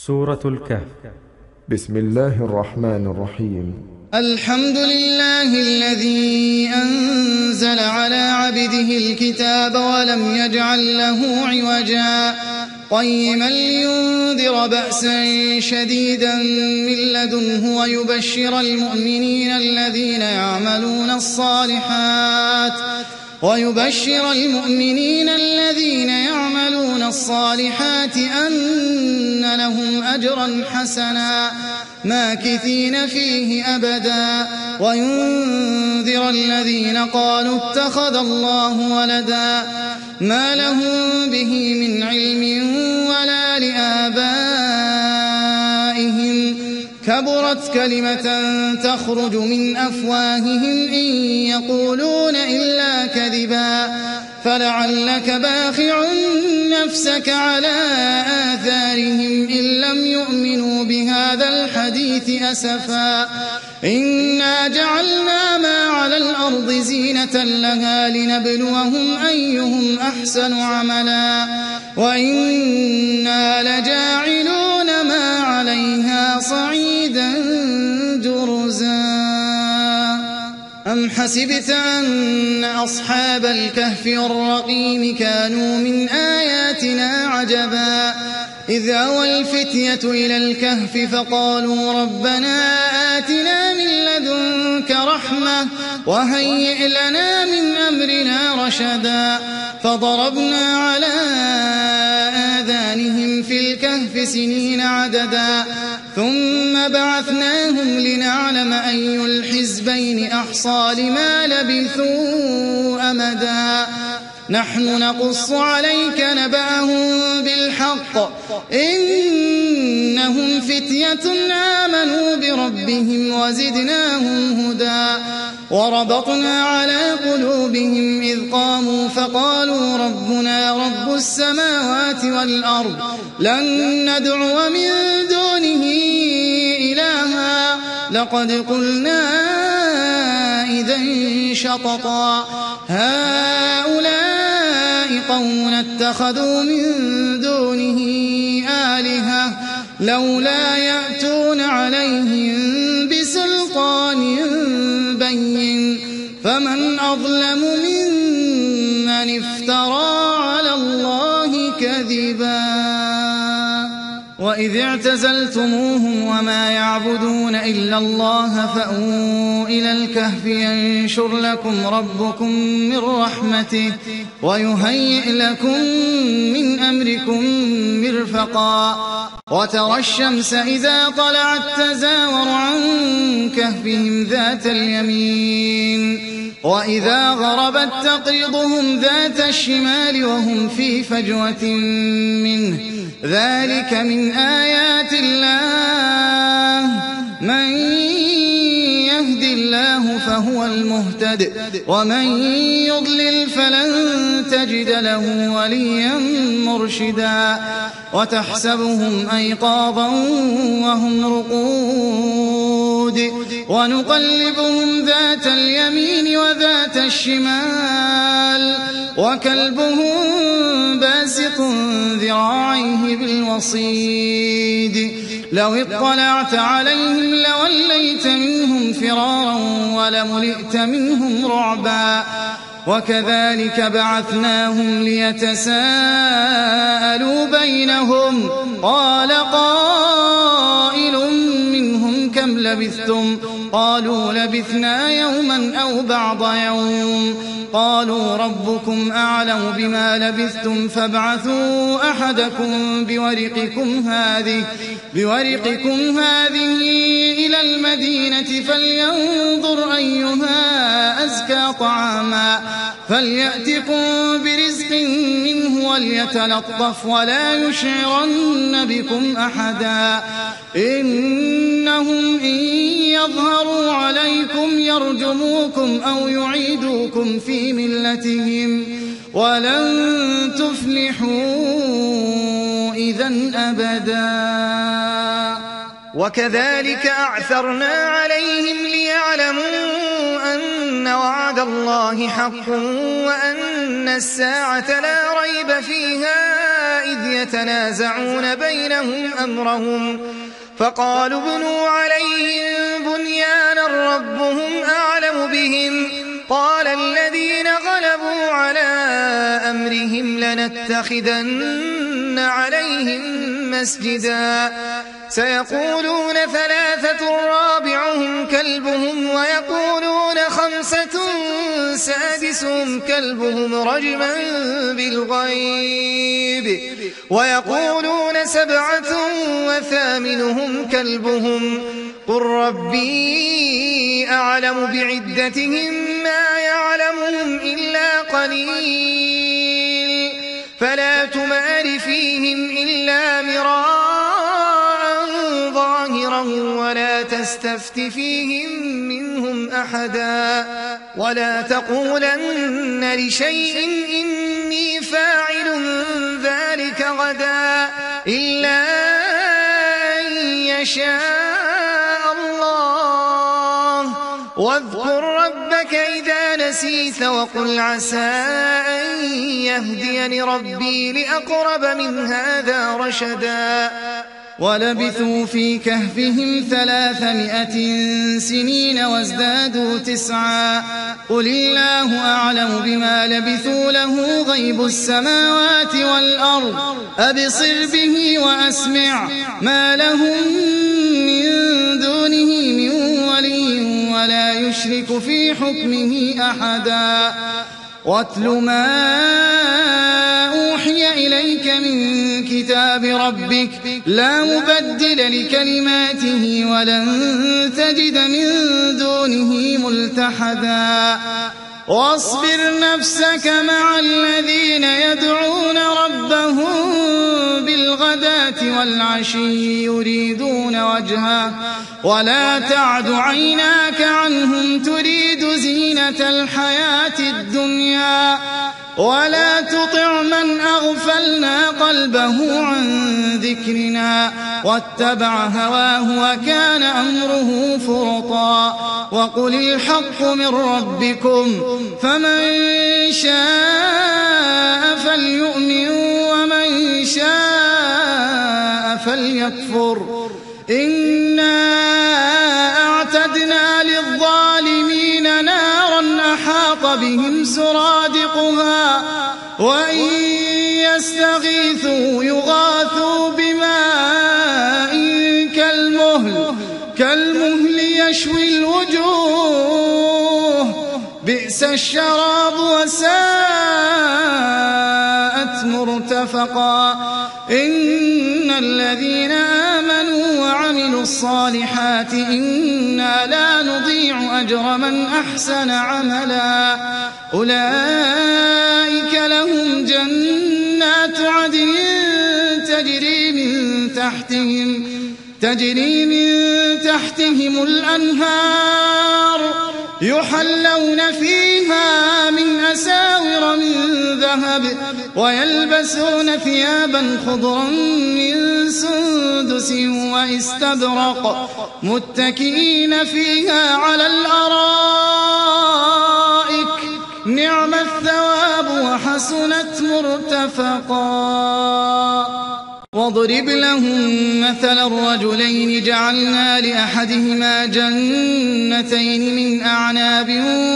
سورة الكهف. بسم الله الرحمن الرحيم. الحمد لله الذي أنزل على عبده الكتاب ولم يجعل له عوجا قيما لينذر بأسا شديدا من لدنه ويبشر المؤمنين الذين يعملون الصالحات أن لهم أجرا حسنا ماكثين فيه أبدا وينذر الذين قالوا اتخذ الله ولدا ما لهم به من علم ولا لآبائهم كبرت كلمة تخرج من أفواههم إن يقولون إلا كذبا فلعلك باخع نفسك على آثارهم إن لم يؤمنوا بهذا الحديث أسفا إنا جعلنا ما على الأرض زينة لها لنبلوهم أيهم أحسن عملا وإنا لجاعلون ما عليها صعيدا جرزا أم حسبت أن أصحاب الكهف والرقيم كانوا من آياتنا عجبا إذ أوى الفتية إلى الكهف فقالوا ربنا آتنا من لدنك رحمة وهيئ لنا من أمرنا رشدا فضربنا على آذانهم في الكهف سنين عددا ثم بعثناهم لنعلم أي الحزبين أحصى لما لبثوا أمدا نحن نقص عليك نبأهم بالحق إنهم فتية آمنوا بربهم وزدناهم هدى وربطنا على قلوبهم إذ قاموا فقالوا ربنا رب السماوات والأرض لن ندعو من دونه إلها لقد قلنا إذا شططا هؤلاء قوم اتخذوا من دونه آلهة لولا يأتون عليهم بسلطان بين فمن أظلم ممن افترى على الله كذبا وإذ اعتزلتموهم وما يعبدون إلا الله فأووا إلى الكهف ينشر لكم ربكم من رحمته ويهيئ لكم من أمركم مرفقا وترى الشمس إذا طلعت تزاور عن كهفهم ذات اليمين وإذا غربت تقرضهم ذات الشمال وهم في فجوة منه ذلك من آيات الله من يهد الله فهو المهتد ومن يضلل فلن تجد له وليا مرشدا وتحسبهم أيقاظا وهم رقود ونقلبهم ذات اليمين وذات الشمال وكلبهم باسط ذراعيه بالوصيد لو اطلعت عليهم لوليت منهم فرارا ولملئت منهم رعبا وكذلك بعثناهم ليتساءلوا بينهم قال قائل منهم كم لبثتم قالوا لبثنا يوما أو بعض يوم قالوا ربكم أعلم بما لبثتم فابعثوا أحدكم بورقكم هذه إلى المدينة فلينظر أيها أزكى طعاما فليأتكم برزق منه وليتلطف ولا يشعرن بكم أحدا إنهم إن يظهروا عليكم يرجموكم أو يعيدوكم في ملتهم ولن تفلحوا إذن أبدا وكذلك أعثرنا عليهم ليعلموا أن وعد الله حق وأن الساعة لا ريب فيها إذ يتنازعون بينهم أمرهم فقالوا ابنوا عليهم بنيانا ربهم أعلم بهم قال الذين غلبوا على أمرهم لنتخذن عليهم مسجدا سيقولون ثلاثة رابعهم كلبهم ويقولون خمسة سادسهم كلبهم رجما بالغيب ويقولون سبعة وثامنهم كلبهم قل ربي أعلم بعدتهم ما يعلمهم إلا قليل فلا تمار فيهم إلا مراء ظاهرا ولا تستفت فيهم منهم أحدا ولا تقولن لشيء إني فاعل ذلك غدا إلا أن يشاء الله واذكر ربك إذا نسيت وقل عسى أن يهديني ربي لأقرب من هذا رشدا ولبثوا في كهفهم 300 سنين وازدادوا 9 قل الله أعلم بما لبثوا له غيب السماوات والأرض أبصر به وأسمع ما لهم من دونه من ولي ولا يشرك في حكمه أحدا واتل ما أوحي إليك من كتاب ربك لا مبدل لكلماته ولن تجد من دونه ملتحدا واصبر نفسك مع الذين يدعون ربهم بالغداة والعشي يريدون وجهه ولا تعد عيناك عنهم تريد زينة الحياة الدنيا ولا تطع من أغفلنا قلبه عن ذكرنا واتبع هواه وكان أمره فرطا وقل الحق من ربكم فمن شاء فليؤمن ومن شاء فليكفر إنا أعتدنا للظالمين نارا أحاط بهم سرادقها وإن يستغيثوا يغاثوا بماء كالمهل يشوي الوجوه بئس الشراب وساءت مرتفقا إن الذين آمنوا وعملوا الصالحات إنا لا نضيع أجر من أحسن عملا أولئك لهم جنات عدن تجري من تحتهم الأنهار يحلون فيها من أساور من ذهب ويلبسون ثيابا خضرا من سندس واستبرق متكئين فيها على الأرائك نعم الثواب وحسنت مرتفقا واضرب لهم مثل الرجلين جعلنا لأحدهما جنتين من أعناب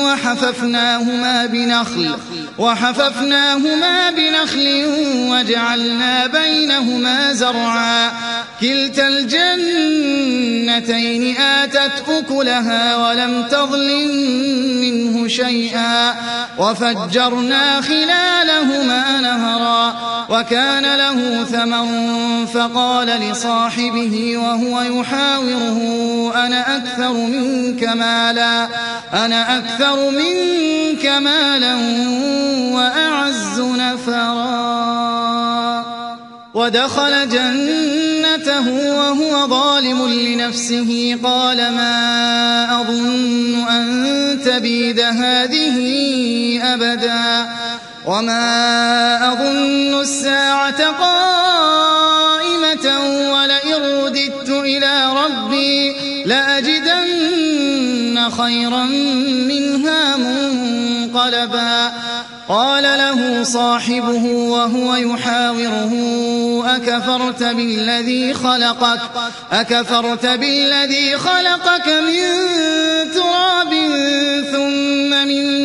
وحففناهما بنخل وجعلنا بينهما زرعا كلتا الجنتين آتت أكلها ولم تظلم منه شيئا وفجرنا خلالهما نهرا وكان له ثمر فقال لصاحبه وهو يحاوره أنا أكثر منك مالا وأعز نفرا ودخل جنته وهو ظالم لنفسه قال ما أظن أن تبيد هذه أبدا وما أظن الساعة قائمة ولئن رددت إلى ربي لأجدن خيرا منها منقلبا قال له صاحبه وهو يحاوره أكفرت بالذي خلقك من تراب ثم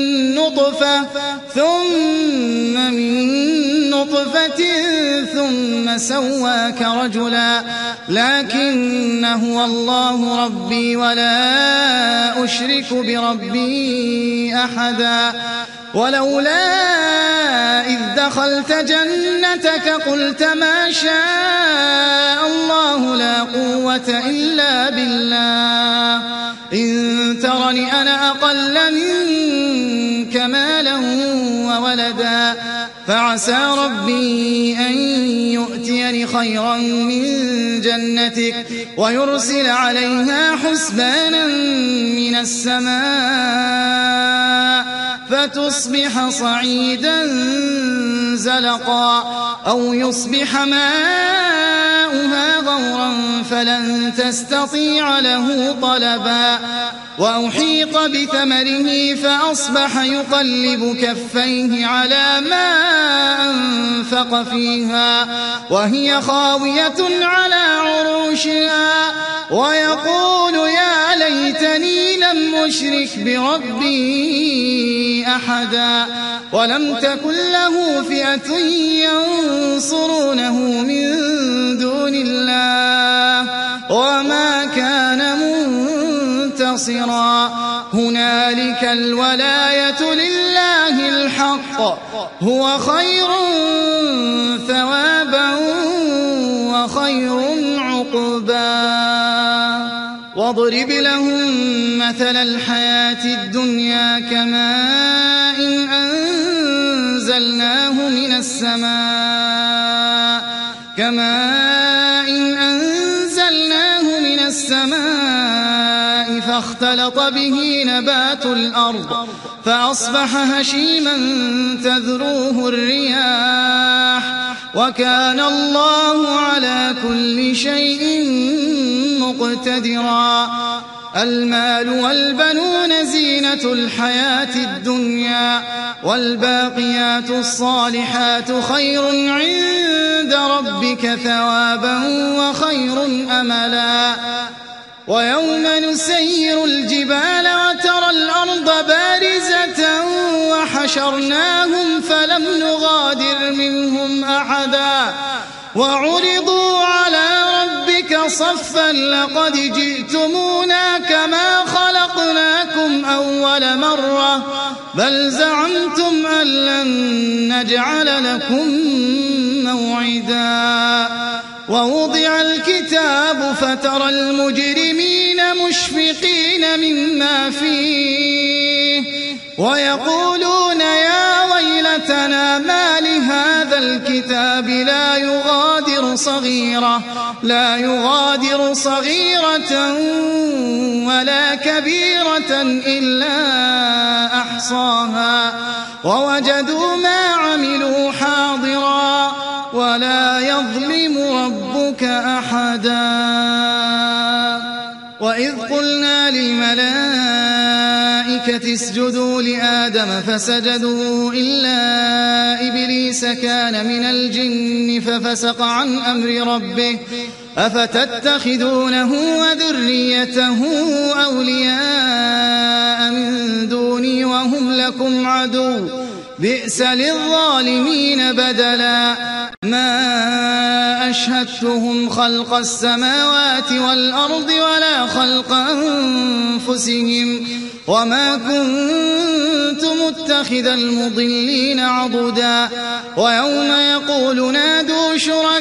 من نطفة ثم سواك رجلا لكن هو الله ربي ولا أشرك بربي أحدا ولولا إذ دخلت جنتك قلت ما شاء الله لا قوة إلا بالله إن ترني أنا أقل منك مالا وولدا فعسى ربي أن يؤتيني خيرا من جنتك ويرسل عليها حسبانا من السماء فتصبح صعيدا زلقا أو يصبح ماؤها غورا فلن تستطيع له طلبا وأحيط بثمره فأصبح يقلب كفيه على ما أنفق فيها وهي خاوية على عروشها ويقول يا ليتني لم أشرك بربي أحدا ولم تكن له فئة ينصرونه من دون الله وما كان منتصرا هنالك الولاية لله الحق هو خير ثوابا وخير عقبا واضرب لهم مثل الحياة الدنيا كماء أنزلناه من السماء فاختلط به نبات الأرض فأصبح هشيما تذروه الرياح وكان الله على كل شيء مقتدرا المال والبنون زينة الحياة الدنيا والباقيات الصالحات خير عند ربك ثوابا وخير أملا ويوم نسير الجبال وترى الأرض بارزة وحشرناهم فلم نغادر منهم أحدا وعرضوا على ربك صفا لقد جئتمونا كما خلقناكم أول مرة بل زعمتم أن لن نجعل لكم موعدا ووضع الكتاب فترى المجرمين مشفقين مما فيه ويقولون يا ويلتنا ما لهذا الكتاب لا يغادر صغيرة ولا كبيرة إلا أحصاها ووجدوا ما عملوا حاضرا ولا يظلم ربك أحدا وإذ قلنا للملائكة اسجدوا لآدم فسجدوا إلا إبليس كان من الجن ففسق عن أمر ربه أفتتخذونه وذريته أولياء من دوني وهم لكم عدو بئس للظالمين بدلا ما أشهدتهم خلق السماوات والأرض ولا خلق أنفسهم وما كنت متخذ المضلين عضدا ويوم يقول نادوا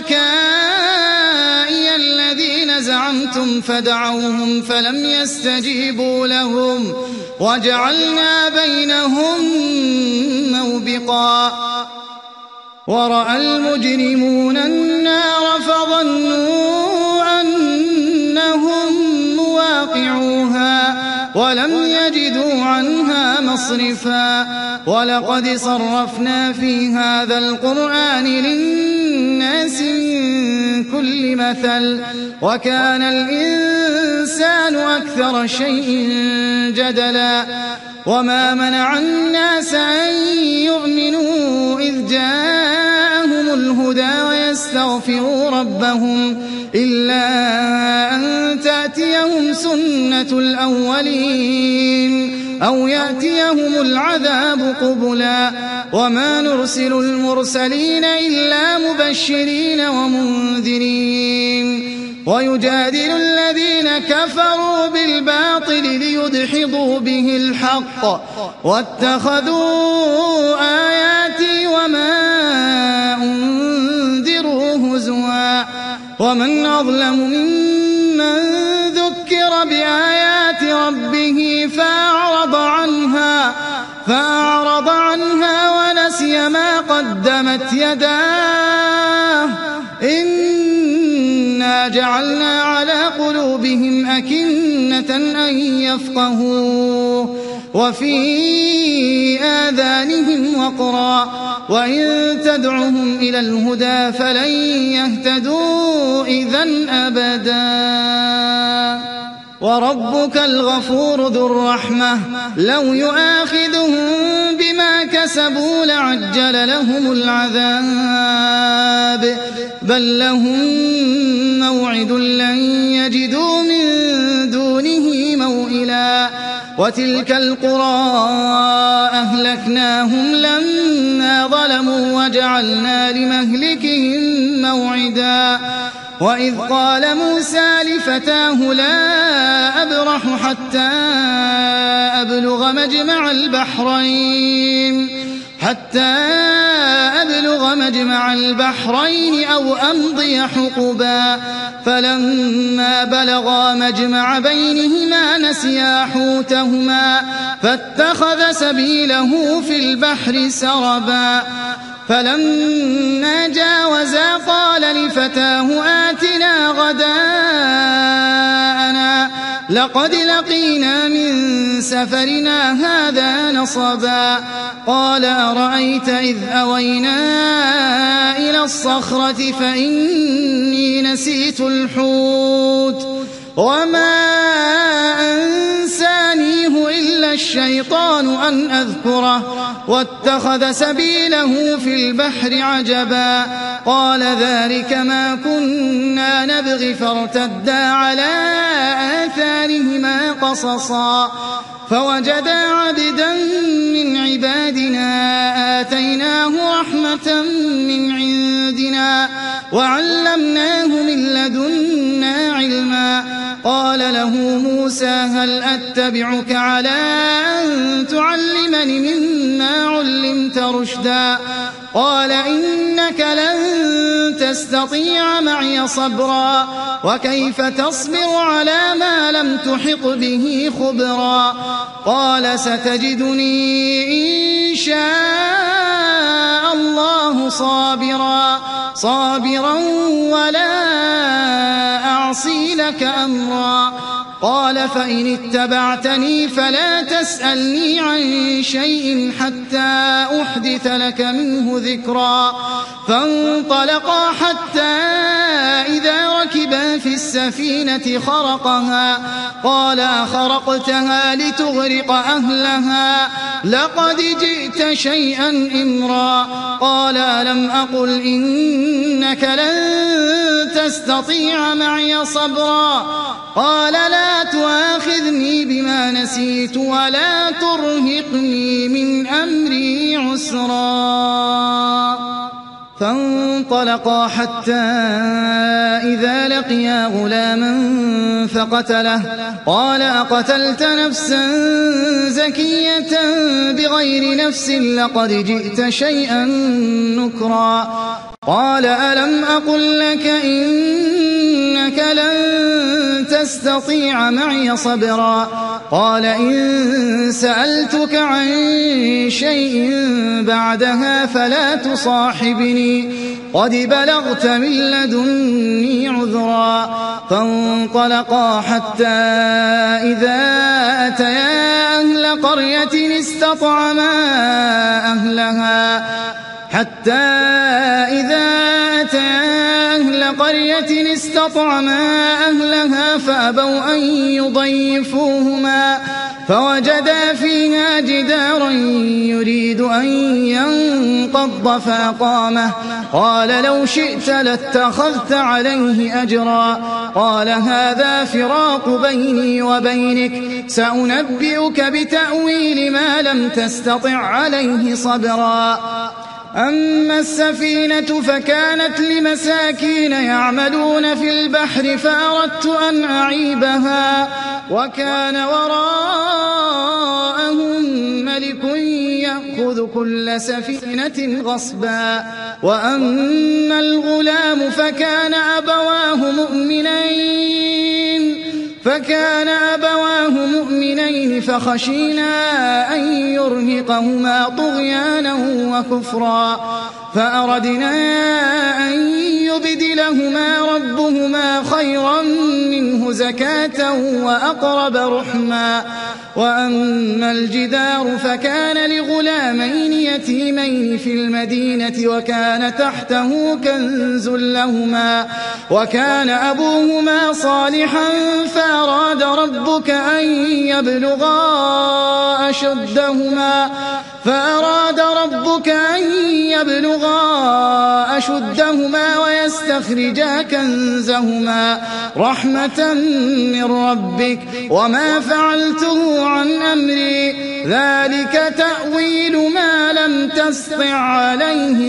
شركائي الذين زعمتم فدعوهم فلم يستجيبوا لهم وجعلنا بينهم موبقا ورأى المجرمون النار فظنوا أنهم مواقعوها ولم يجدوا عنها مصرفا ولقد صرفنا في هذا القرآن للناس من كل مثل وكان الإنسان أكثر شيء جدلا وما منع الناس أن يؤمنوا إذ جاءهم الهدى ويستغفروا ربهم إلا أن تأتيهم سنة الأولين أو يأتيهم العذاب قبلا وما نرسل المرسلين إلا مبشرين ومنذرين ويجادل الذين كفروا بالباطل ليدحضوا به الحق واتخذوا آياتي وما أنذروا هزوا ومن أظلم ممن ذكر بآيات ربه فأعرض عنها ونسي ما قدمت يداه إنا جعلنا على قلوبهم أكنة أن يفقهوه وفي آذانهم وقرا وإن تدعهم إلى الهدى فلن يهتدوا إذن أبدا وربك الغفور ذو الرحمة لو يؤاخذهم بما كسبوا لعجل لهم العذاب بل لهم موعد لن يجدوا من دونه موئلا وتلك القرى أهلكناهم لما ظلموا وجعلنا لمهلكهم موعدا وإذ قال موسى لفتاه لا أبرح حتى أبلغ مجمع البحرين أو أمضي حقبا فلما بلغا مجمع بينهما نسيا حوتهما فاتخذ سبيله في البحر سربا فلما جاوزا قال لفتاه آتنا غداءنا لقد لقينا من سفرنا هذا نصبا قال أرأيت إذ أوينا إلى الصخرة فإني نسيت الحوت وما أنسانيه إلا الشيطان أن أذكره واتخذ سبيله في البحر عجبا قال ذلك ما كنا نبغي فارتدا على آثارهما قصصا فوجدا عبدا من عبادنا آتيناه رحمة من عندنا وعلمناه من لدنا علما قال له موسى هل أتبعك على أن تعلمني مما علمت رشدا قال إنك لن تستطيع معي صبرا وكيف تصبر على ما لم تحط به خبرا قال ستجدني إن شاء الله صابرا ولا أعصي لك أمرا قال فإن اتبعتني فلا تسألني عن شيء حتى أحدث لك منه ذكرا فانطلقا حتى إذا ركبا في السفينة خرقها قال أخرقتها لتغرق أهلها لقد جئت شيئا إمرا قال ألم أقل إنك لن تستطيع معي صبرا قال لا تؤاخذني بما نسيت ولا ترهقني من أمري عسرا فانطلقا حتى إذا لقيا غلاما فقتله قال أقتلت نفسا زكية بغير نفس لقد جئت شيئا نكرا قال ألم أقل لك إنك لن تستطيع معي صبرا قال إن سألتك عن شيء بعدها فلا تصاحبني قد بلغت من لدني عذرا فانطلقا حتى إذا أتيا أهل قرية استطعما أهلها فأبوا أن فوجدا فيها جدارا يريد أن ينقض فأقامه قال لو شئت لاتخذت عليه أجرا قال هذا فراق بيني وبينك سأنبئك بتأويل ما لم تستطع عليه صبرا أما السفينة فكانت لمساكين يعملون في البحر فأردت أن أعيبها وكان وراءهم ملك يأخذ كل سفينة غصبا وأما الغلام فكان أبواه مؤمنين فخشينا أن يرهقهما طغيانا وكفرا فأردنا أن يبدلهما ربهما خيرا منه زكاة وأقرب رحما وأما الجدار فكان لغلامين يتيمين في المدينة وكان تحته كنز لهما وكان أبوهما صالحا فأراد ربك أن يبلغا أشدهما ويستخرجا كنزهما رحمة من ربك وما فعلته عن أمري ذلك تأويل ما لم تستطع عليه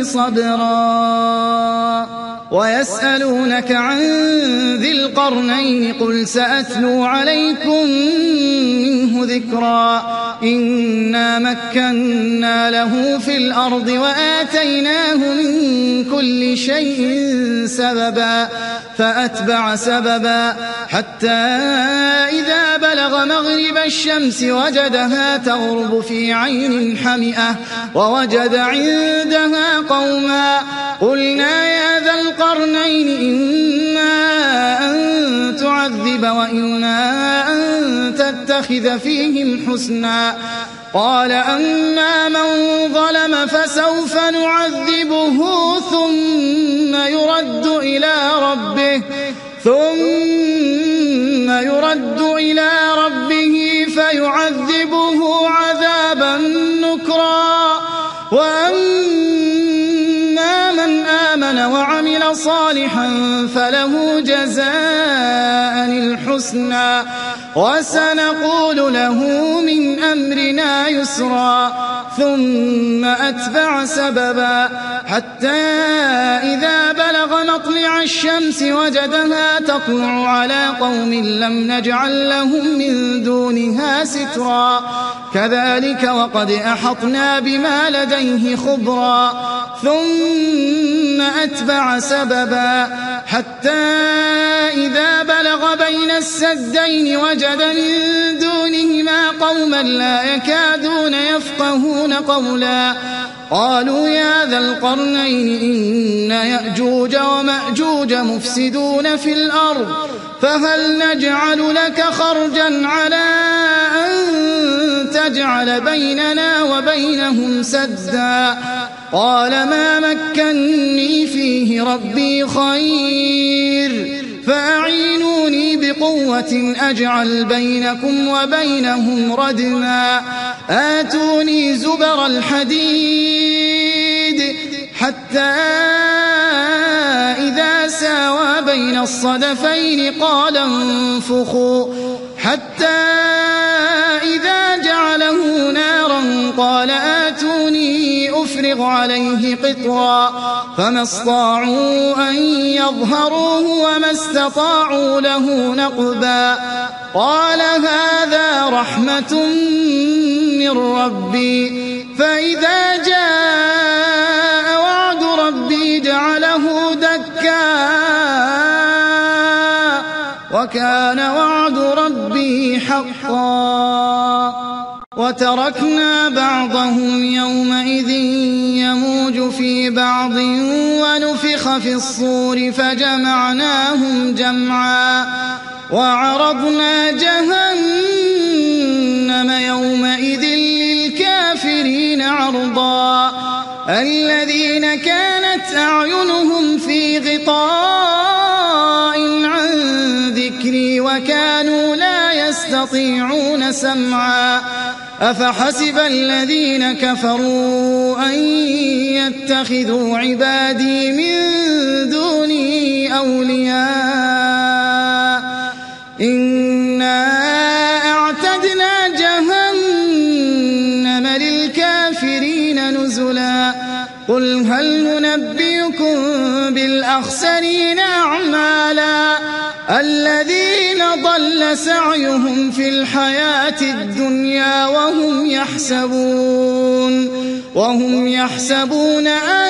صبرا ويسألونك عن ذي القرنين قل سأتلو عليكم منه ذكرا إنا مكنا له في الأرض وآتيناه من كل شيء سببا فأتبع سببا حتى إذا بلغ مغرب الشمس وجدها تغرب في عين حمئة ووجد عندها قوما قلنا يا ذا القرنين إما أن تعذب وإما أن تتخذ فيهم حسنا قال أما من ظلم فسوف نعذبه ثم يرد إلى ربه فيعذبه عذابا نكرا وأما من آمن وعمل صالحا فله جزاء الحسنى وسنقول له من أمرنا يسرا ثم أتبع سببا حتى إذا بلغ مطلع الشمس وجدها تطلع على قوم لم نجعل لهم من دونها سترا كذلك وقد أحطنا بما لديه خبرا ثم أتبع سببا حتى إذا بلغ بين السدين وجد من دونهما قوما لا يكادون يفقهون قولا قالوا يا ذا القرنين إن يأجوج ومأجوج مفسدون في الأرض فهل نجعل لك خرجا على أن تجعل بيننا وبينهم سدا قال ما مكني فيه ربي خير فأعينوني بقوة أجعل بينكم وبينهم ردما آتوني زبر الحديد حتى إذا ساوى بين الصدفين قال انفخوا حتى إذا جعله نارا قال آتوني أفرغ عليه قطرا فما استطاعوا أن يظهروه وما استطاعوا له نقبا قال هذا رحمة من ربي فإذا جاء وعد ربي جعله دكا وكان وعد ربي حقا وتركنا بعضهم يومئذ يموج في بعض ونفخ في الصور فجمعناهم جمعا وعرضنا جهنم يومئذ للكافرين عرضا الذين كانت أعينهم في غطاء عن ذكري وكانوا لا يستطيعون يستطيعون سمعا أفحسب الذين كفروا أن يتخذوا عبادي من دوني أولياء إنا أعتدنا جهنم للكافرين نزلا قل هل ننبئكم بالأخسرين أعمالا الذين ضل سعيهم في الحياة الدنيا وهم يحسبون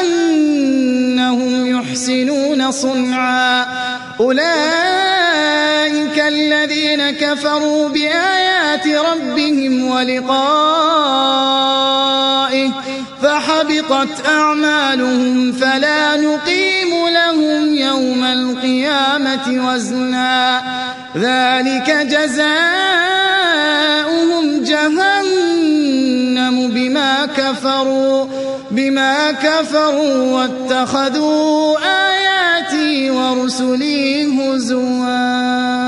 أنهم يحسنون صنعا أولئك الذين كفروا بآيات ربهم ولقائه فحبطت أعمالهم فلا نقيم لهم يوم القيامة وزنا ذلك جزاؤهم جهنم بما كفروا واتخذوا آياتي ورسلي هزوا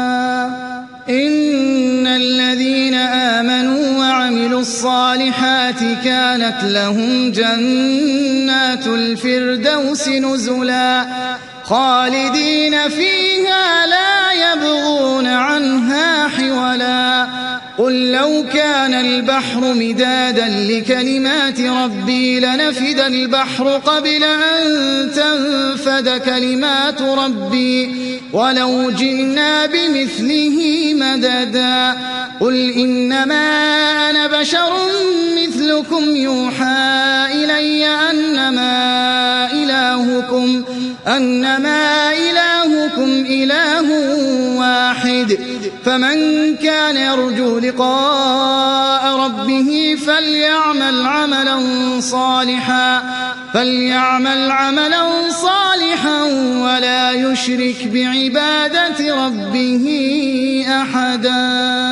إن الذين آمنوا وعملوا الصالحات كانت لهم جنات الفردوس نزلا خالدين فيها لا يبغون عنها حولا قل لو كان البحر مدادا لكلمات ربي لنفد البحر قبل أن تنفد كلمات ربي ولو جئنا بمثله مددا قل إنما أنا بشر مثلكم يوحى إلي أنما إلهكم إله واحد فمن كان يرجو لقاء ربه فليعمل عملا صالحا ولا يشرك بعبادة ربه أحدا